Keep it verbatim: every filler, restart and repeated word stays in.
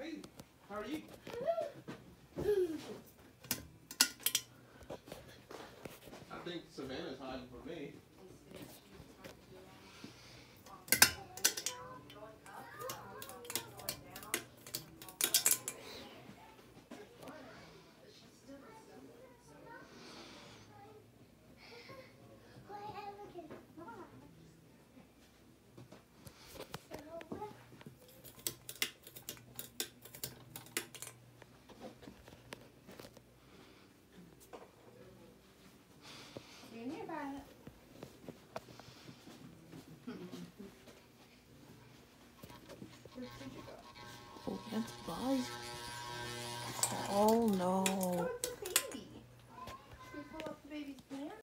Hey, how are you? I think Savannah's hiding from me. Oh, that's Buzz.